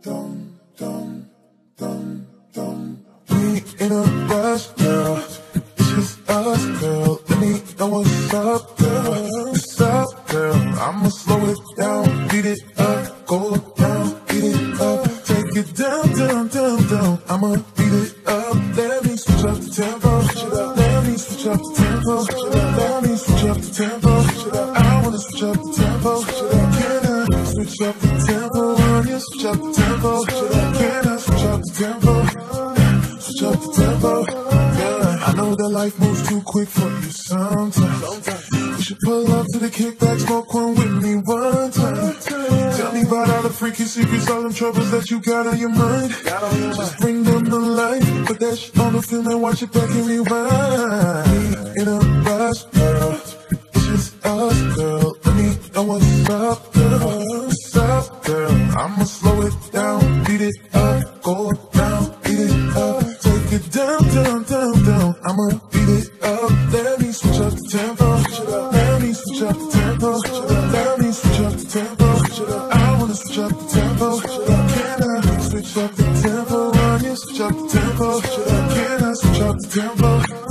We in a rush, girl. It's just us, girl. Let me know what's up, girl. What's up, girl? I'ma slow it down, beat it up, go down, beat it up, take it down, down, down, down. I'ma beat it up. Let me switch up the tempo. Let me switch up the tempo. Let me switch up the tempo. I wanna switch up the tempo. Can I switch up the tempo? Wanna switch up the tempo? Can I switch up the tempo? Switch up the tempo. Yeah, I know that life moves too quick for you sometimes. You should pull up to the kickback, smoke one with me one time. Tell me about all the freaky secrets, all them troubles that you got on your mind. Just bring them to life, put that shit on the film and watch it back and rewind. We in a rush, girl. It's just us, girl. Let me know what's up, girl. What's up, girl? I'ma slow it down, beat it up, go down, beat it up, take it down, down, down, down. I'ma beat it up. Let me switch up the tempo. Let me switch up the tempo. Let me switch up the tempo. I wanna switch up the tempo. Can I switch up the tempo? Wanna switch up the tempo? Can I switch up the tempo?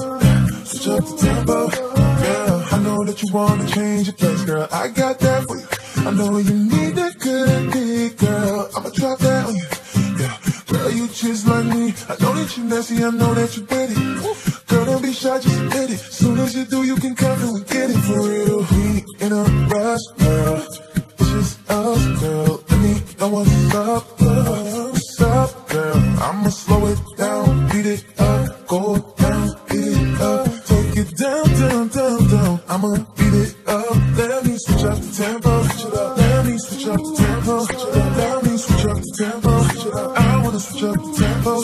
Switch up the tempo. Yeah, I know that you wanna change your place, girl. I got that for you. I know you need that good dick, girl. I'ma drop that on you. Yeah, girl, you just like me. I know that you nasty. I know that you ready. Girl, don't be shy, just admit it. Soon as you do, you can come and we get it for real. We in a rush, girl. It's just us, girl. Let me know what's up, girl. What's up, girl? I'ma slow it down, beat it up, go down, beat it up, take it down, down, down, down. I'ma beat it up. Let me switch up the tempo. Let me switch up the tempo. Let me switch up the tempo. I wanna switch up the tempo.